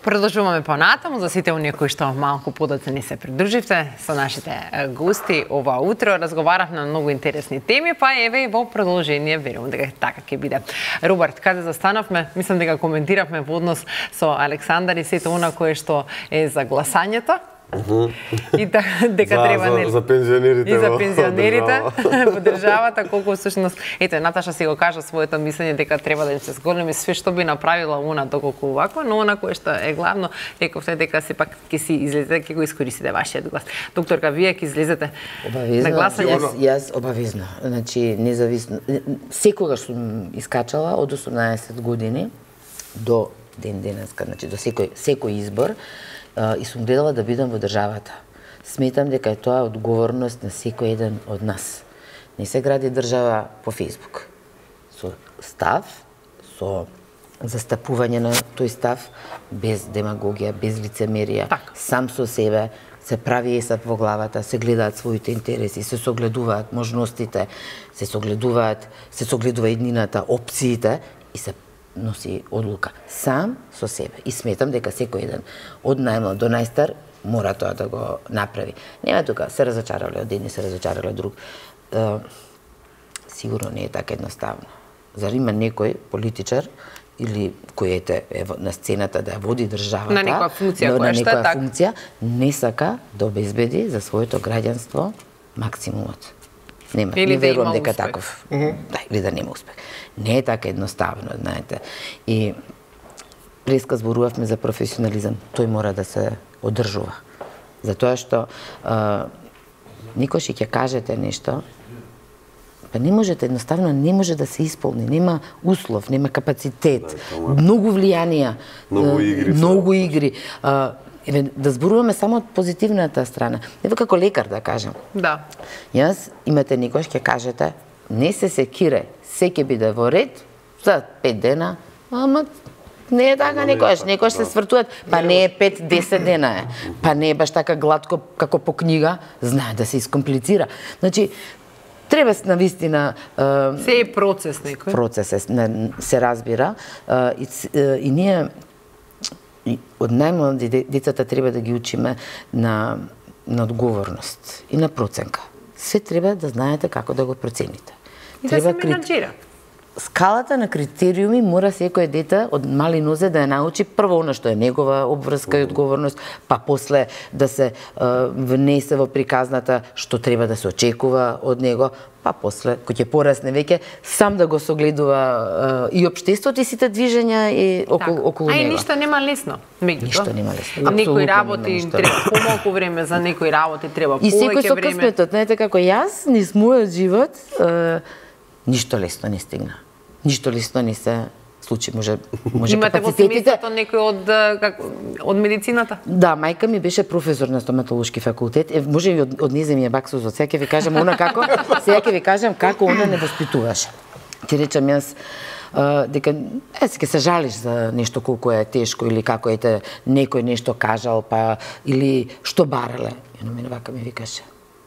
Продолжуваме понатаму за сите оние кои што малку подоцна ни се придруживте со нашите гости ова утро. Разговаравме на многу интересни теми, па еве и во продолжение верувам дека така ќе биде. Роберт, каде застанавме? Мислам дека коментиравме во однос со Александар и сето она кое што е за гласањето. И дека треба за пензионерите и за пензионерите во државата, колку всушност ете Наташа си го кажа своето мислење дека треба да им се зголеми све што би направила она доколку овако, но она кое што е главно рековте дека сепак ќе си излезете, ќе го искористите вашиот глас. Докторка, вие ќе излезете на гласање? Јас обавезно. Значи независно секогаш сум искачала од 18 години до ден денеска, значи до секој избор. И сум гледала да бидам во државата. Сметам дека е тоа одговорност на секој еден од нас. Не се гради држава по Фејсбук. Со став, со застапување на тој став, без демагогија, без лицемерија, сам со себе, се прави есап во главата, се гледаат своите интереси, се согледуваат можностите, се согледува еднината, опциите и се носи одлука сам со себе. И сметам дека секој еден од најмлад до најстар мора тоа да го направи. Нема тука се разочарале од едни, се разочарале од друг. Сигурно не е така едноставно. Зар има некој политичар или кој е на сцената да ја води државата, на некоја функција, која што е така, функција, не сака да обезбеди за своето граѓанство максимумот. Не верувам дека таков. Да, или да нема успех. Не е така едноставно, знаете. И преска зборувавме за професионализам. Тој мора да се одржува. Затоа што никош ќе кажете нешто, па не можете, едноставно не може да се исполни. Нема услов, нема капацитет, многу влијанија, многу игри. Да зборуваме само од позитивната страна. Ево како лекар да кажам. Да. Јас имате никош ќе кажете, не се секире, се ќе биде во ред за 5 дена, ама не е така некојаш се свртуват, па не е 5-10 дена е. Па не е баш така гладко како по книга, знае да се искомплицира. Значи, треба навистина се е процес некој. Процес се разбира и ние од најмлади децата треба да ги учиме на одговорност и на проценка. Се треба да знаете како да го процените. И да се менаџира. Скалата на критериуми мора секој дете од мали нозе да ја научи прво она што е негова обврска и одговорност, па после да се внесе во приказната што треба да се очекува од него, па после, кој ќе порасне веќе, сам да го согледува и општеството и сите движења и околу него. А и ништо нема лесно. Ништо нема лесно. Некои работи треба помалку време, за некои работи треба повеќе време. И секој со късметот, знаете како јас, низ мојот живот, ништо лесно не стигна. Ништо лесно не се случи, може имате во семејството некој од медицината? Да, мајка ми беше професор на стоматолошки факултет. Може и од незе ми е баксузот. Сега ќе ви кажам она како, сега ќе ви кажам како она не воспитуваше. Ти речам јас дека ќе се жалиш за нешто колку е тешко или како ете некој нешто кажал па или што барале. И на мене вака ми викаше: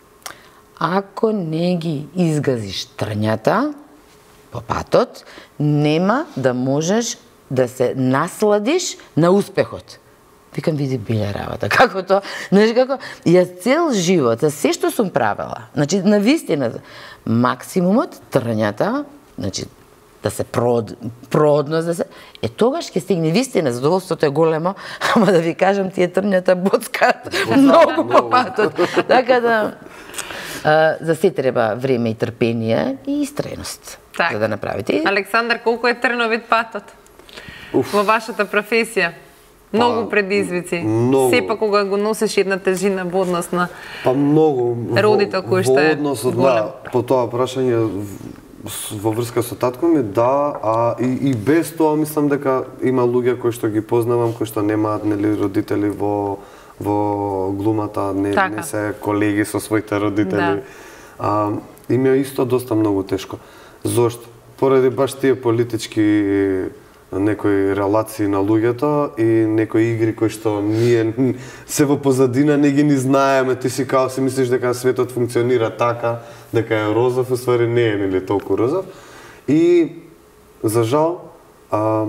ако не ги изгазиш трњата по патот, нема да можеш да се насладиш на успехот. Викам, види биле работа. Како тоа? Знаеш како? Јас цел живот, за се што сум правела, значи, навистина, максимумот, трњата, значи, да се проодност, да се... тогаш ќе стигне вистина, задоволството е големо, ама да ви кажам, тие трњата боцкаат многу по патот. Така да... за се треба време и трпение и истреност за да направите. Александар, колку е трновит патот во вашата професија? Многу предизвици. Сепак кога го носиш една тежина во однос на родител кој што е голем. По тоа прашање во врска со татко ми, да, и без тоа мислам дека има луѓе кои што ги познавам, кои што немаат родители во глумата, не се колеги со своите родители. Им е исто доста многу тешко. Зошто? Поради баш тие политички некои релации на луѓето и некои игри кои што ние се во позадина не ги ни знаеме, ти си као си мислиш дека светот функционира така, дека е розов, уствари не е толку розов. И за жал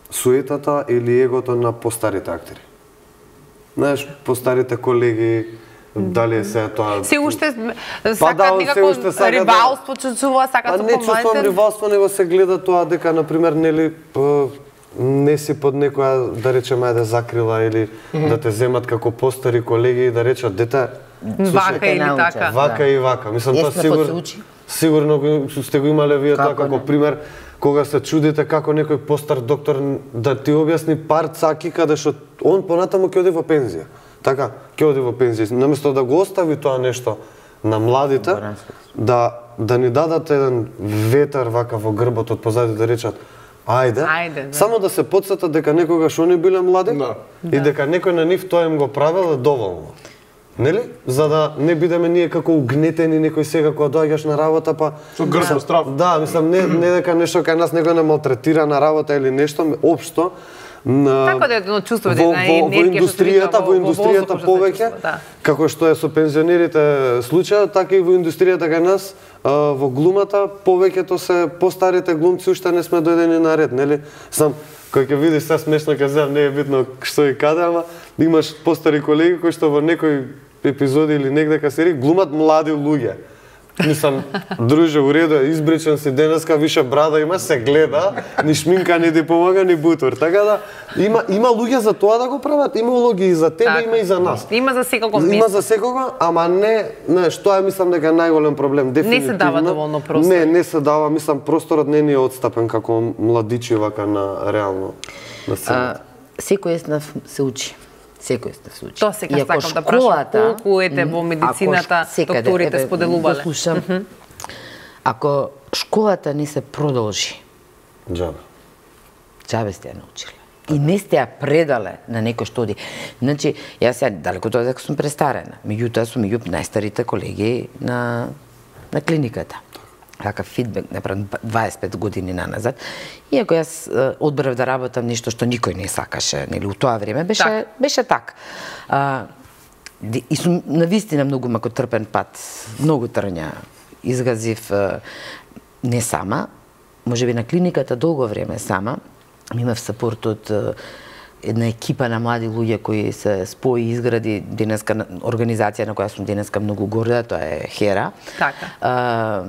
суетата или егото на постарите актери. Знаеш, постарите колеги, дали е сега тоа... Се уште сакат некако рибалство, чувствува, сакат со помладите? Не чувствувам рибалство, него се гледа тоа дека, например, нели, не си под некоја, да речеме, да закрила или да те земат како постари колеги и да речат, дете, вака или така. Вака и вака. Мислам, тоа сигурно сте го имале вие тоа како пример, кога се чудите како некој постар доктор да ти објасни пар цаки каде што он понатаму ќе оди во пензија. Така, ќе оди во пензија. Наместо да го остави тоа нешто на младите, да ни дадат еден ветер вака во грбот од позади да речат ајде, само да се потсетат дека некогаш они биле млади и дека некој на нив тоа им го правел е доволно. Нели? За да не бидеме ние како угнетени некој сега кога доаѓаш на работа па со грб страв. Да, мислам не дека нешто кај нас некој не малтретира на работа или нешто, општо така да едно чувство да енергија во индустријата повеќе, како што е со пензионерите случај, така и во индустријата кај нас, во глумата повеќето се постарите глумци уште не сме дојдени на ред, нели? Сам кој ќе видиш се смешно ќе земам, не е битно што и каде, ама имаш постари колеги кои што во некој епизоди или негде ка се глумат млади луѓе. Мислам, друже, у реду, избричен си денеска, више брада има, се гледа, ни шминка не ти помага, ни бутор. Така да, има луѓе за тоа да го прават, има улоги и за тебе, има и за нас. Има за секого место. Има за секого, ама не, што е, мислам, дека најголем проблем, дефинитивно. Не се дава доволно простор. Не се дава, мислам, просторот не е отстапен како младичи вака на реално на сцената. Секој еснав се учи. Секој сте случај. Тоа сега сакам да прашам, колку ете во медицината, докторите споделувале? Ако школата не се продолжи, џабе сте ја научиле. И не сте ја предале на некој што оди. Значи, јас сега далеко тоа дека сум престарена, меѓутоа сум меѓу најстарите колеги на клиниката. Какав фидбек направен 25 години наназад. Иако јас одбрав да работам нешто што никој не сакаше, нели, у тоа време беше так. И сум навистина многу макотрпен пат, многу трња изгазив не сама, можеби на клиниката долго време сама. Имав сапорт од една екипа на млади луѓе кои се спои и изгради денеска организација на која сум денеска многу горда, тоа е HERA. Така.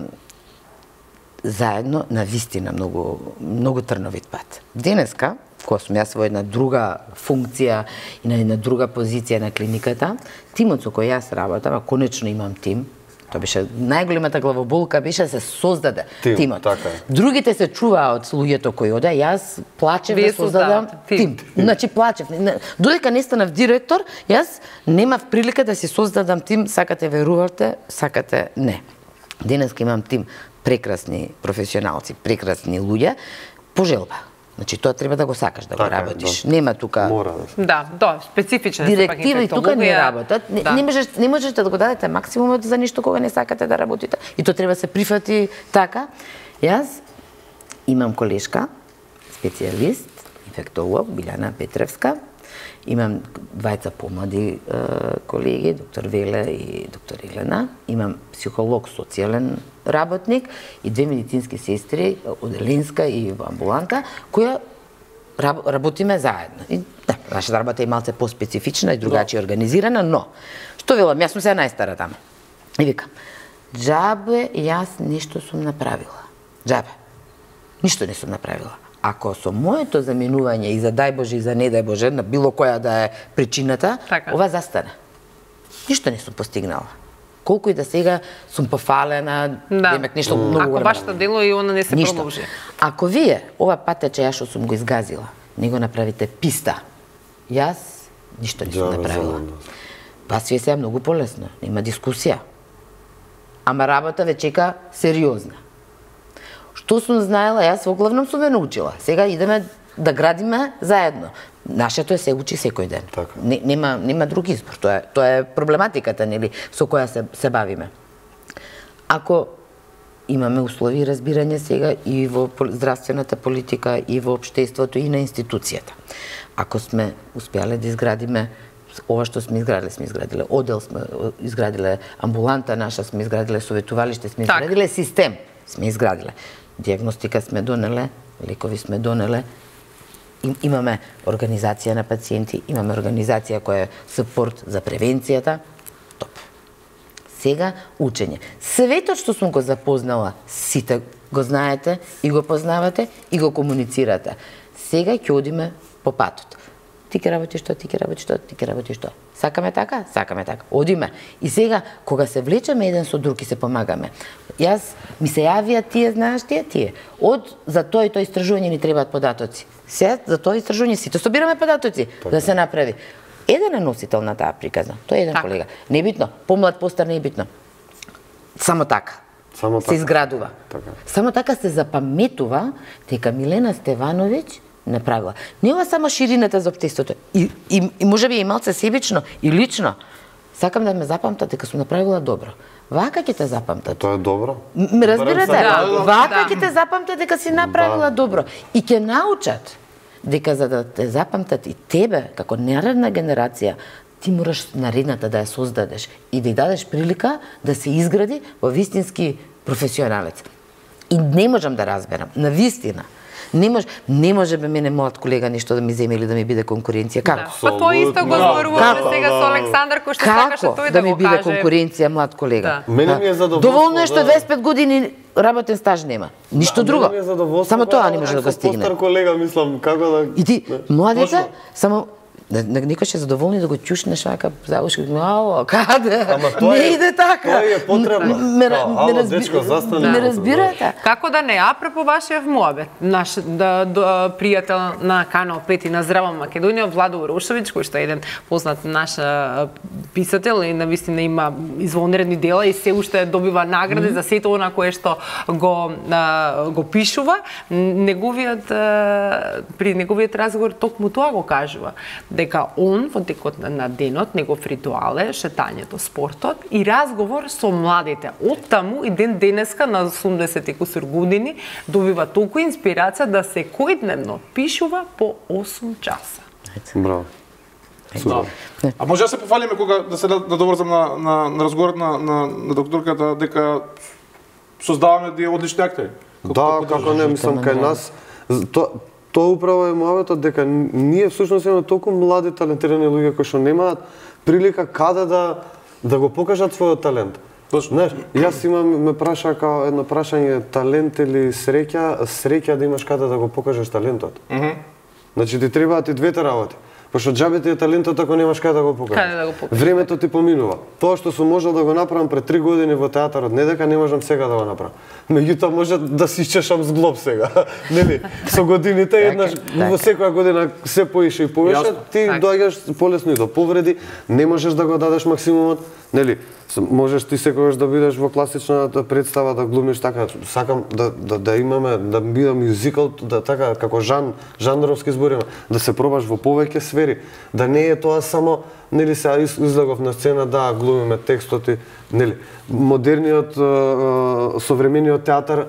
Заедно на вистина многу трновит пат. Денеска, кога сум јас во една друга функција и на една друга позиција на клиниката, тимот со кој јас работам, а конечно имам тим, тоа беше најголемата главоболка, беше да се создаде тимот. Така. Другите се чуваа од луѓето кои оде, јас плачев да создадам тим. Значи плачев. Додека не станав директор, јас немав прилика да си создадам тим, сакате верувате, сакате не. Денеска имам тим прекрасни професионалци, прекрасни луѓе, по желба. Значи тоа треба да го сакаш да го работиш. Нема тука Да, специфичен директиви тука не работат. Не можете да го дадете максимумот за нешто кога не сакате да работите. И тоа треба да се прифати така. Јас имам колешка, специјалист, инфектолог, Билјана Петревска. Имам двајца помлади колеги, доктор Веле и доктор Елена. Имам психолог, социјален работник и две медицински сестри, оделинска и во амбуланта, која работиме заедно. И, да, нашата работа е малце по-специфична и другачи организирана, но, што велам, јас сум сега најстара тamo. И викам, џабе јас нешто сум направила. Џабе. Ништо не сум направила. Ако со моето заминување и за дај Боже и за не дај Боже, на било која да е причината, ова застане. Ништо не сум постигнала. Колку и да сега сум пофалена, демек нешто многу големо. Ако вашето дело и она не се продолжи. Ако вие, ова патече ја што сум го изгазила, не го направите писта, јас ништо не сум направила. Па све сега многу полесно, нема дискусија. Ама работа ве чека сериозна. Што сум знаела, јас во главном сум ве научила. Сега идеме да градиме заедно. Нашето се учи секој ден. Нема друг избор. Тоа е проблематиката, нели, со која се бавиме. Ако имаме услови и разбирање сега и во здравствената политика, и во општеството, и на институцијата. Ако сме успеале да изградиме ова што сме изградиле одел, сме изградиле амбуланта наша, сме изградиле советувалиште, сме изградиле систем, сме изградиле. Диагностика сме донеле, лекови сме донеле. Имаме организација на пациенти, имаме организација која е сапорт за превенцијата. Топ. Сега учење. Светот што сум го запознала, сите го знаете и го познавате и го комуницирате. Сега ќе одиме по патот. Ти ќе работиш што, ти ќе работиш што, ти ќе работиш што. Сакаме така? Сакаме така. Одиме. И сега, кога се влечеме еден со друг и се помагаме, јас ми се јавија тие, знаеш тие. За тоа и тоа истражување ни требаат податоци. Сега за тоа истражување сите собираме податоци да се направи. Еден е носител на таа приказна. Тоа е еден колега. Небитно, помлад, постар, небитно. Само така. Се изградува. Само така се запаметува дека Милена Стевановиќ направила. Не ова само ширината за општеството. И можеби и малце себично и лично. Сакам да ме запамтат дека сум направила добро. Вака ќе те запамтат. Тоа е добро. Ме разбирате? Вака ќе те запамтат дека си направила добро. И ќе научат дека за да те запамтат и тебе, како наредна генерација, ти мораш наредната да ја создадеш и да ја дадеш прилика да се изгради во вистински професионалец. И не можам да разберам, на вистина, не може бе мене мојот колега нешто да ми земе или да ми биде конкуренција. Како? Па тоа исто го зборуваме сега со Александар кој што сакаше тој да ми биде конкуренција млад колега? Мене ми е задоволство. Доволно е што 25 години работен стаж нема. Ништо друго. Само тоа не може да го стигне. Постар колега, мислам, како да... И ти, младите, само некој ќе задоволни да го чушнеш вака заушки, ало, каде? Не иде така. Тоа е потребно. Ме разбирате? Како да не, апропо вашиот муабет, наш пријател на Канал 5 и на Здрава Македонија, Владо Урошевиќ, кој што е еден познат наш писател и навистина има извонредни дела и се уште добива награди за сето она кое што го пишува, при неговиот разговор токму тоа го кажува, дека он во текот на денот, негов ритуал е шетањето, спортот и разговор со младите. Оттаму и денеска на 80 и кусур години добива толку инспирација да секојдневно пишува по 8 часа. Браво. А може да се пофалиме кога да се надоврзам на разговорот на докторката дека создаваме тие одлични актери? Да, како не, мислам, кај нас тоа управо е мојавето дека ние всушност имаме толку млади талентирани луѓе кои што немаат прилика каде да го покажат својот талент. Знаеш, јас ме праша као едно прашање талент или среќа да имаш каде да го покажеш талентот. Значи ти требаат и двете работи. Пошто џабе ти е талентот ако немаш каде да го покажеш. Времето ти поминува. Тоа што сум можел да го направам пред 3 години во театарот, не дека не можам сега да го направам. Меѓутоа може да си исчешам зглоб сега. Нели? Со годините еднаш во секоја година се поише и повише, ти доаѓаш полесно и до повреди, не можеш да го дадеш максимумот, нели? Можеш ти секогаш да бидеш во класичната представа да глумиш така, сакам да имаме, да биде мюзикал, да така како жанровски збориме, да се пробаш во повеќе сфери, да не е тоа само нели се излегов на сцена да глумиме текстот и нели модерниот современиот театар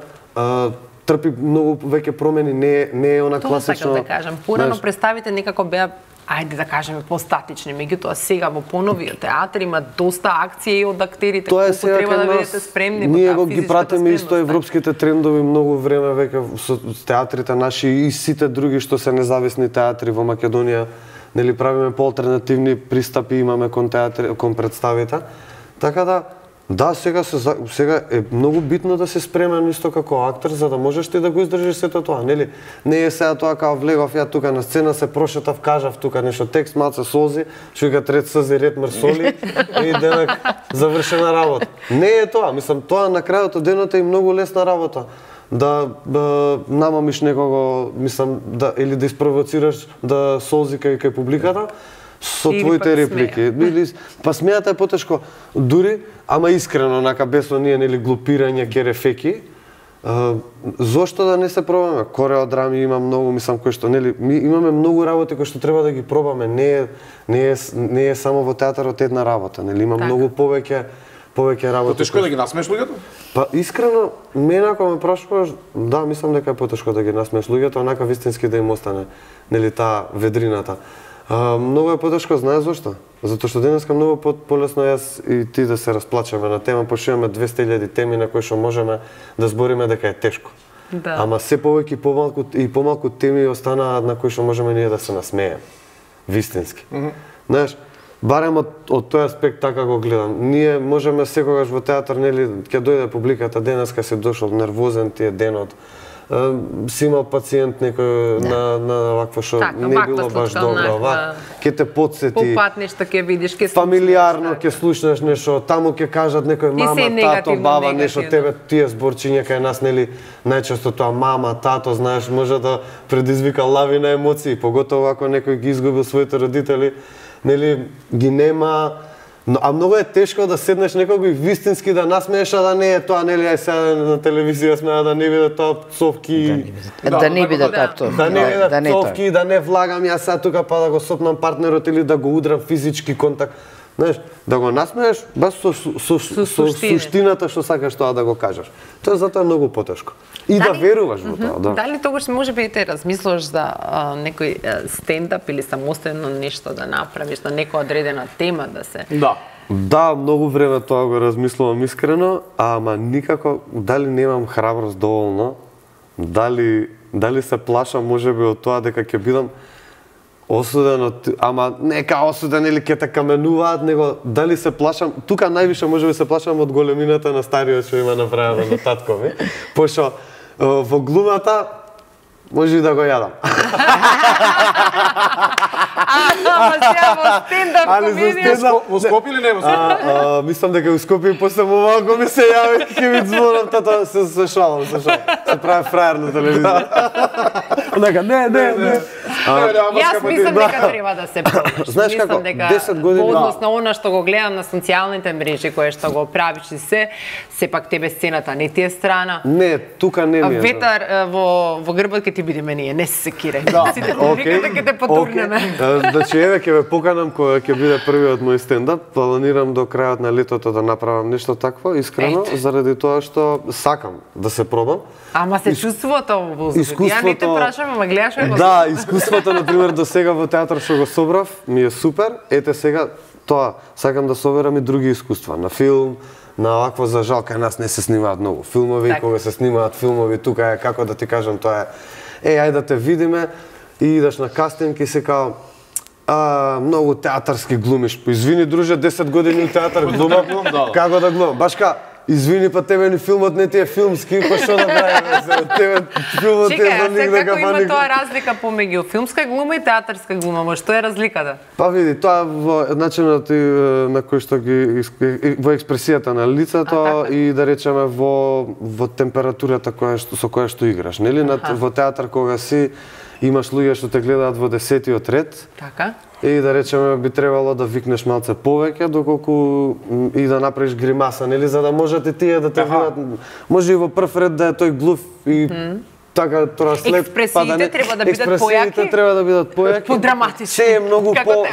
трпи многу веќе промени, не е она класично. Тоа сакам да кажам, порано представите некако беа ајде да кажеме постатични, меѓутоа сега во поновиот театар има доста акции од актерите кои треба да бидете спремни. Ние го ги пратиме исто европските трендови многу време веќе со театрите наши и сите други што се независни театри во Македонија, нели правиме поалтернативни пристапи имаме кон представите. Така да, сега е многу битно да се спремен исто како актер за да можеш ти да го издржиш сето тоа, нели? Не е сега тоа као влегов ја тука на сцена, се прошетав, кажав тука нешто текст, малце солзи, шуга трет сази, ред мрсоли и денек завршена работа. Не е тоа, мислам, тоа на крајот од денот е и многу лесна работа. Да намамиш некого, мислам, или да испровоцираш да солзи кај публиката, со твоите реплики. Па смејата е потешко, дури, ама искрено, онака без оние нели глупирање, керефеки. Зошто да не се пробаме? Кореодрами има многу, мислам, кои што нели ми имаме многу работи кои што треба да ги пробаме. Не е само во театарот една работа, нели има многу повеќе работи. Потешко е да ги насмееш луѓето? Па искрено, мене ако ме прашуваш, да, мислам дека е потешко да ги насмееш луѓето, онака вистински да им остане нели таа ведрината. Многу е потешко, знаеш зошто? Затоа што денеска многу полесно јас и ти да се расплачеме на тема, пошто имаме 200.000 теми на кои што можеме да збориме дека е тешко. Да. Ама се повеќе и помалку теми останаат на кои што можеме ние да се насмееме. Вистински. Знаеш, барем од тој аспект така го гледам. Ние можеме секогаш во театар, нели, ќе дојде публиката, денеска си дошол нервозен тие денот, си имал пациент некој на вакво што не било баш добро, ќе те потсети. По пат нешто ќе видиш, ќе фамилиарно ќе слушнеш нешто, таму ќе кажат некој мама, тато, баба, нешто тебе тие зборчиња кај нас, нели, најчесто тоа мама, тато, знаеш, може да предизвика лавина емоции, поготово ако некој ги изгубил своите родители, нели, ги нема. А многу е тешко да седнеш некого и вистински да насмееш, а да не е тоа, нели, ај сега на телевизија смеа да не биде тоа пцовки. Да не биде тоа пцовки. Да не биде пцовки, да не влагам јас сега тука па да го сопнам партнерот или да го удрам физички контакт. Знаеш, да го насмееш без со суштината што сакаш тоа да го кажеш. Тоа затоа е многу потешко. И да веруваш во тоа, да. Дали тогаш може би те размислуваш за некој стендап или самостојно нешто да направиш на некоја одредена тема да се... Да, многу време тоа го размислувам искрено, ама никако, дали немам храброст доволно, дали се плашам можеби од тоа дека ќе бидам осуден ама нека осуден или ќе те каменуваат, него дали се плашам, тука највише можеби се плашам од големината на стариот што има направено на татко ми, пошто во глумата може и да го јадам. Во Скопје или не во Скопје? Мислам дека во Скопје после малку ми се јави ќе ми звонам, тато се шалам. Се прави фраер на телевизија. Нека, не. Јас мислам дека треба да се пробаш. Знаеш како, 10 години... По однос на она што го гледам на социјалните мрежи, кое што го правиш и сепак тебе сцената не ти е страна. Не, тука не ми е. Ветар во грбот ќе ти бидеме ние, не се секирај. Сите викате ќе те потурнеме. Значи, еве ќе ве поканам кога ќе биде првиот мој стендап. Планирам до крајот на летото да направам нешто такво, искрено, заради тоа што сакам да се пробам. Ама се чувствува тоа во воздухот. Ја не те прашам, ама гледаш во да, искуството, например, до сега во театар што го собрав, ми е супер. Ете сега, тоа, сакам да соберам и други искуства. На филм, на вакво, за жал, кај нас не се снимаат многу филмови, кога се снимаат филмови, тука е, како да ти кажам, тоа е, ајде да те видиме, и идеш на кастинг и се као, многу театарски глумиш. Извини, друже, 10 години театар глумам, како да глумам? Баш ка, извини, па тебе ни филмот не ти е филмски, па што да правиме? Тебе филмот е за ник дека па ник. Како има тоа разлика помеѓу филмска глума и театарска глума? Ма што е разликата? Па види, тоа во начинот на кој што ги во експресијата на лицето и да речеме во температурата со која што играш, нели? Во театар кога си имаш луѓе што те гледаат во 10-тиот ред. Така. И да речеме би требало да викнеш малце повеќе доколку и да направиш гримаса, нели, за да можете тие да те видат. Може и во прв ред да е тој глув и така тоа след експресиите треба да бидат појаки. Експресиите треба да бидат појаки. Подраматични. Се е многу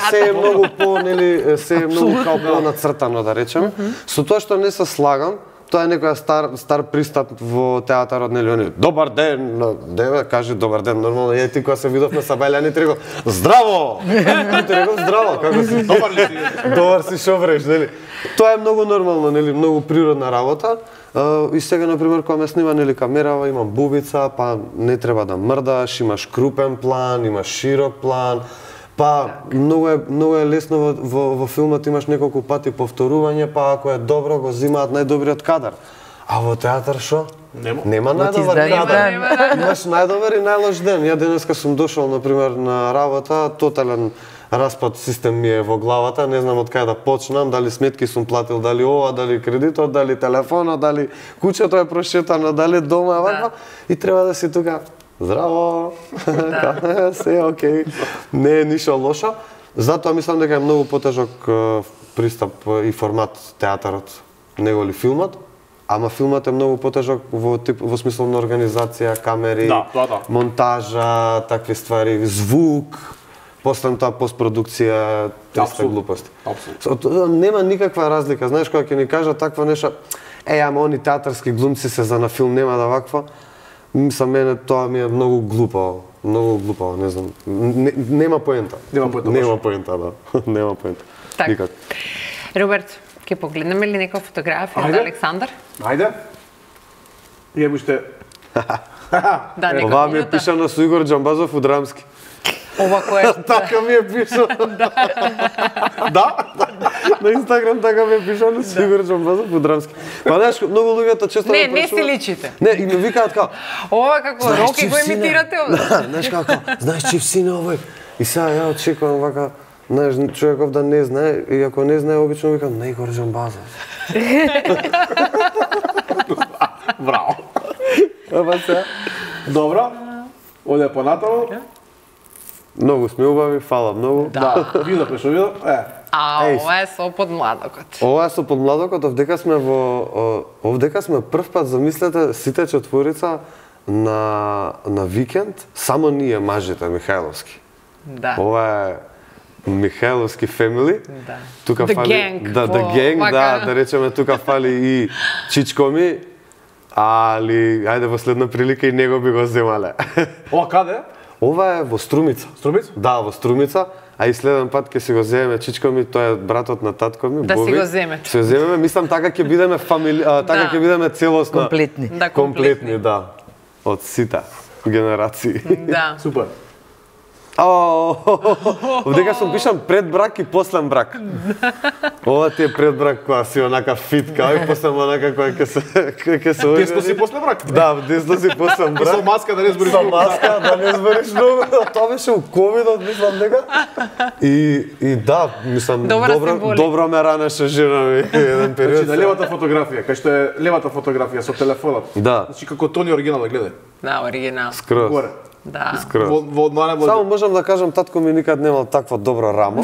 по, нели, се е многу као понацртано да речеме. Со тоа што не се слагам, тоа е некоја стар пристап во театарот, нели, они добар ден, деве, кажи добар ден, нормално, ја ти кога се видовме са Бајлани, ти реков здраво! Ти реков здраво, како си? Добар ли си? Добар си, шо вреш, нели? Тоа е многу нормално, нели, многу природна работа. И сега, например, кога ме снима, нели, камерава, имам бубица, па не треба да мрдаш, имаш крупен план, имаш широк план, па многу е лесно во филмот, имаш неколку пати повторување, па ако е добро го земаат најдобриот кадар. А во театар шо? Нема најдобар кадар. Имаш најдобар и најлош ден. Ја денеска сум дошол, например, на работа, тотален распад систем ми е во главата, не знам од кај да почнам, дали сметки сум платил, дали ова, дали кредитот, дали телефонот, дали куќето е прошетано, дали дома, ваква, и треба да си тука. Здраво! Се е окей. Не е ништо лошо. Затоа мислам дека е многу потежок пристап и формат театарот, него ли филмот. Ама филмот е многу потежок во смисло на организација, камери, монтажа, такви ствари, звук, после тоа постпродукција, триста глупости. Нема никаква разлика. Знаеш, кога ќе ни кажат таква нешто, ама они театарски глумци се за на филм, нема да ваква. За мене тоа ми е многу глупаво, не знам. Нема поента. Нема поента, да. Нема поента. Никак. Роберт, ќе погледнеме ли некоја фотографија од Александар? Ајде. Ја уште Да, нека Ова ми е минута. пишано со Игор Џамбазов од Рамски. Ова кој е? Така ми е пишано. Да? На Инстаграм така ми е пишано со Игор Џамбазов од Рамски. Па знаеш, многу луѓето често Не, ме не си прашуваат- личите. Не, и ме викаат како, Ова како знаеш, Роки чиф го сине? имитирате овде. Да, знаеш како, знаеш чиф сине овој. И сега ја очекувам вака, знаеш, човеков да не знае, и ако не знае, обично викам, на Игор Џамбазов. Браво. Ама сега, Добро. Оде понатаму. многу сме убави, фала многу. Да, видов што видов. А, Еј, ова е со подмладокот. Ова е со подмладокот, овдека сме овдека сме прв пат, замислете, сите четворица на викенд, само ние мажите Михајловски. Да. Ова е Михајловски family. Да. Тука The фали gang, да, the во- gang, вака. да речеме тука фали и Чичко ми, али ајде во следна прилика и него би го земале. Ова каде? Ова е во Струмица. Струмица? Да, во Струмица. А и следен пат ќе си го земеме Чичко ми, тој е братот на татко ми, Да си Боби. го земете. Се земеме, мислам така ќе бидеме така Да. ќе бидеме целосна. Комплетни. Да, Комплетни, да. Од сите генерации. Да. Супер. Овдека сум пишам пред брак и послен брак. Ова ти е пред брак која си онака фитка, и после онака која ќе се Десно си после брак. Да, десно си послен И со брак. маска да не збориш. Со маска, да не збориш многу. Тоа беше у ковидот, мислам дека. И да, мислам, Добра символика. добро ме ранеше жена ми еден период. Значи, на левата фотографија, кај што е левата фотографија со телефонот. Да. Значи, како Тони оригинал да гледа. Да, оригинал. Скроз. Горе. Да. Скроз. Во најбоље. Само можам да кажам, татко ми никад немал такво добро рамо.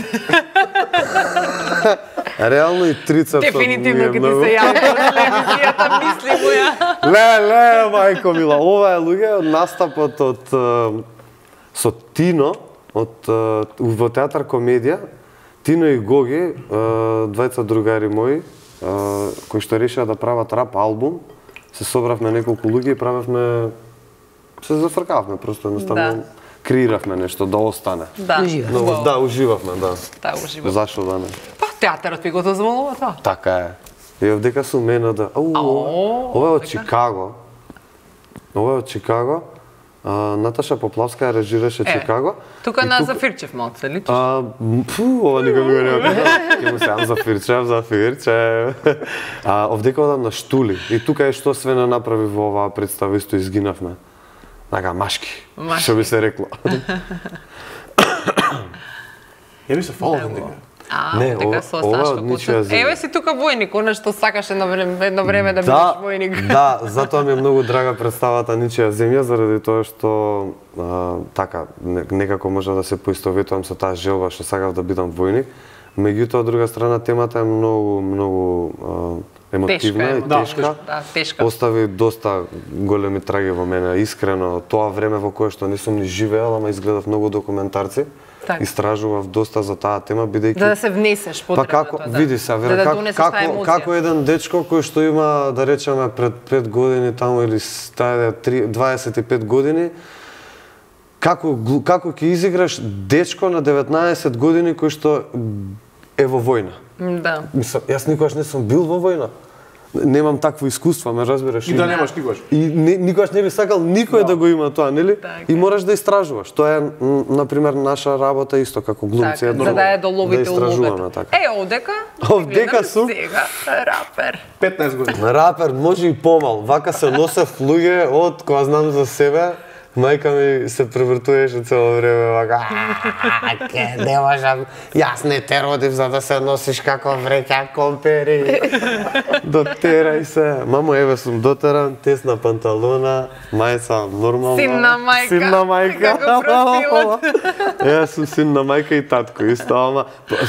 Реално и трицепсот Дефинитивно ми е ќе ти многу. се јави по телевизијата, мисли му ја. Ле, мајко мила, ова е луѓе од настапот со Тино, во театар комедија, Тино и Гоги, двајца другари мои, кои што решија да прават рап албум, се собравме неколку луѓе и правевме, се зафркавме, просто едноставно Да. креиравме нешто да остане. Да. Уживавме. Но, Во- да, уживавме, да. Да, уживам. Зашо да не? Па, театарот ви го дозволува тоа. Така е. И овдека сум мене да... Ова е од Чикаго. Ова е од Чикаго. Наташа Поплавска режираше Чикаго. Тука И на Зафирчев малку се личиш. Ова никога ми го нема кажа. Ќе му сеам Зафирчев. Овдека одам на Штули. И тука е што све не направи во оваа представа, исто изгинавме. Така, машки, Машки. што би се рекло. Ја ми се фала дека. Не, Дека со ова е Сашко од ничија Куцев. земја. Еве си тука војник, она што сакаше едно време да бидеш војник. Да, затоа ми е многу драга представата Ничија земја, заради тоа што така, некако може да се поистоветувам со таа желба што сакав да бидам војник. Меѓутоа, од друга страна, темата е многу емотивна и да, тешка. Да, тешка. Остави доста големи траги во мене. Искрено, тоа време во кое што не сум ни живеел, ама изгледав многу документарци. Така. Истражував доста за таа тема, бидејќи Да се внесеш Па како, потребното, да. види се, Да донесеш таа емоција. како еден дечко кој што има, да речеме, пред 5 години таму или 25 години, како ќе изиграш дечко на 19 години кој што е во војна? Да. Мислам, јас никогаш не сум бил во војна. Немам такво искуство, ме разбираш? И да немаш никогаш. И никогаш не би сакал никој да го има тоа, нели? Така. И мораш да истражуваш. Тоа е, например, наша работа исто како глумци. Така, за да ја доловите истражуваме, улогата. така. Овдека? Овдека гледам сум. Сега, рапер. 15 години. На рапер може и помал. Вака се носев луѓе од кога знам за себе. Мајка ми се превртуваше цело време вака. Ке, не можам. Јас не те родив за да се носиш како вреќа компери. Дотерај се. Мамо, еве сум дотеран, тесна панталона, мајца нормална. Син на мајка. Син на мајка. Како профилот. Јас сум син на мајка и татко, исто, ама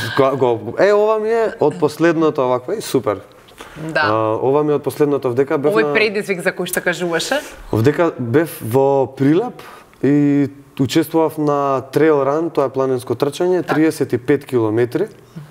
ова ми е од последното оваква и супер. Да. Ова ми е од последното вдека бев Овој на... предизвик за кој што кажуваше? Вдека бев во Прилеп и учествував на трейл ран, тоа е планинско трчање, 35 километри.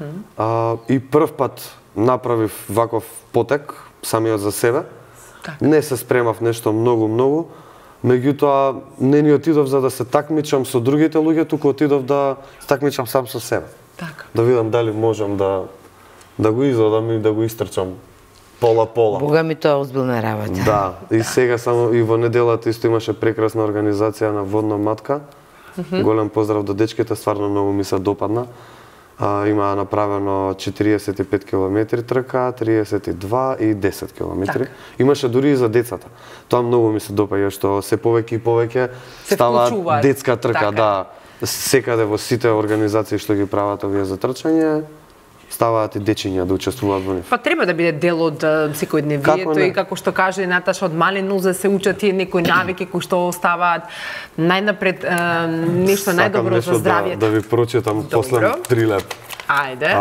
И прв пат направив ваков потек, самиот за себе. Не се спремав нешто многу, меѓутоа не ни отидов за да се такмичам со другите луѓе, туку отидов да се такмичам сам со себе. Така. Да видам дали можам да го изодам и да го истрчам пола-пола. Бога ми тоа озбилна работа. Да, и сега само и во неделата исто имаше прекрасна организација на Водна матка. Голем поздрав до дечките, стварно многу ми се допадна. Има направено 45 км трка, 32 и 10 км. Имаше дури и за децата. Тоа многу ми се допаѓа што се повеќе и повеќе става детска трка, да. Секаде во сите организации што ги прават овие за трчање, ставаат и дечиња да учествуваат во нив. Па треба да биде дел од секојдневието и како што каже Наташа, од мале нозе се учат тие некои навики кои што оставаат најнапред нешто најдобро за здравјето. Да ви прочитам после Прилеп. Ајде.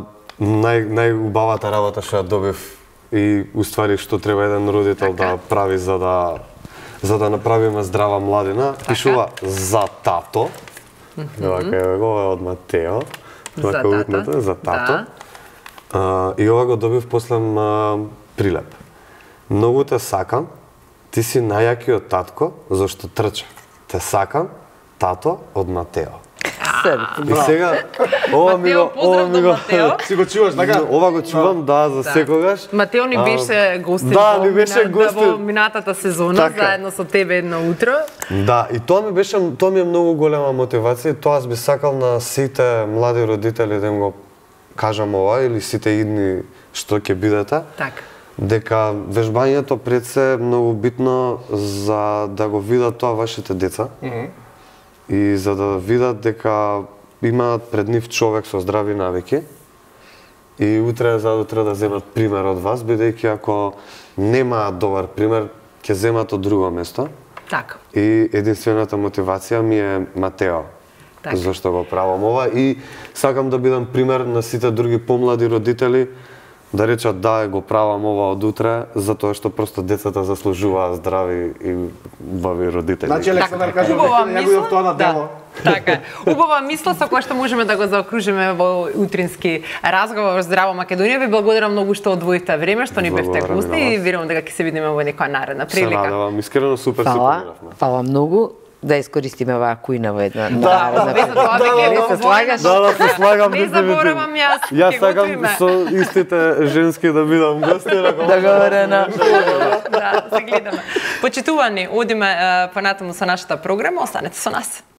Најубавата работа што ја добив и уствари што треба еден родител да прави за да направиме здрава младина, пишува за тато. Вака е од Матео. За тато. И ова го добив после Прилеп. Многу те сакам, ти си најакиот татко, зашто трча. Те сакам, тато, од Матео. И сега, ова ми го... Си го чуваш, така? Ова го чувам, да, за секогаш. Матео ни беше гостин во минатата сезона, заедно со тебе едно утро. Да, и тоа ми е многу голема мотивација. Тоа аз би сакал на сите млади родители да им го кажам ова, или сите идни што ќе бидете. Така. Дека вежбањето пред се е многу битно за да го видат тоа вашите деца. И за да видат дека имаат пред нив човек со здрави навики и утре за утре да земат пример од вас, бидејќи ако немаат добар пример, ќе земат од друго место. Така. И единствената мотивација ми е Матео. Так. Зашто го правам ова и сакам да бидам пример на сите други помлади родители да речат да, го правам ова од утре, затоа што просто децата заслужуваат здрави и убави родители. Значи Александар кажа, ја го идов тоа на дело. Така. Убава мисла со која што можеме да го заокружиме во утрински разговор во Здраво Македонија. Ви благодарам многу што одвоивте време, што ни бевте гости и верувам дека ќе се видиме во некоја наредна прилика. Се надевам, искрено супер се помиравме. Фала многу. Да искористиме оваа кујна во една наредна прилика. Да, се слагаш? Да, се слагам. Не заборавам јас. Јас сакам со истите женски да бидам гости. Договорено. Да, се гледаме. Почитувани, одиме понатаму со нашата програма, останете со нас.